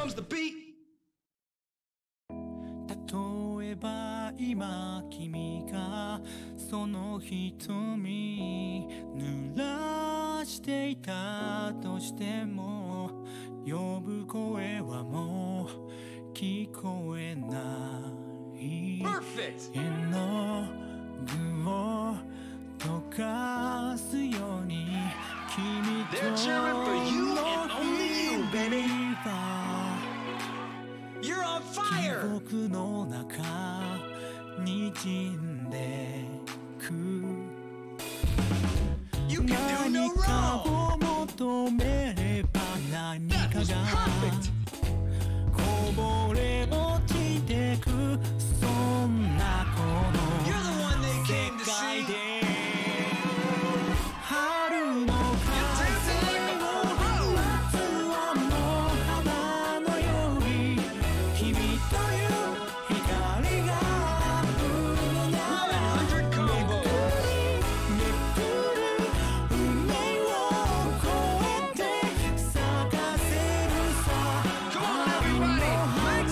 comes the beat. 例えば今君がその瞳濡らしていたとしても呼ぶ声はもう聞こえない絵の具を溶かすように君との日々は記憶の中にじんでく何かを求めれば何かがこぼれ落ちてくそんなこの世界で春の風を夏の花のように君という光が降るならめくる運命を越えて咲かせるさ春の花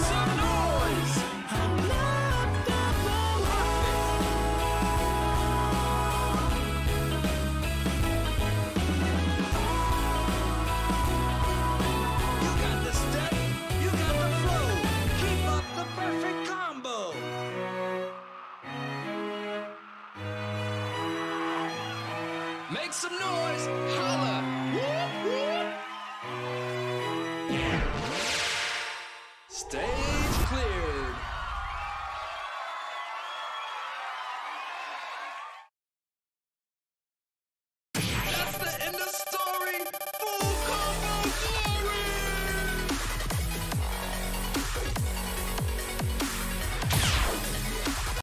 Make some noise, holla! Stay